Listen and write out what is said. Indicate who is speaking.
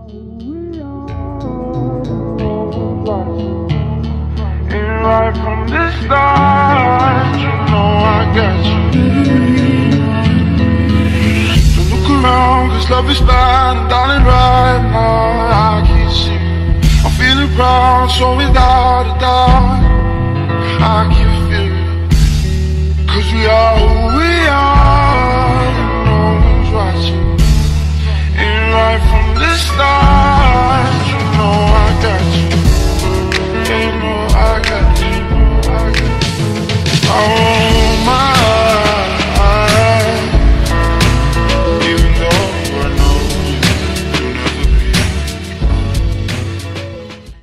Speaker 1: And right from the start, you know I got you. Don't look around, cause love is bad, and darling, right now I can see I'm feeling proud, so without a doubt I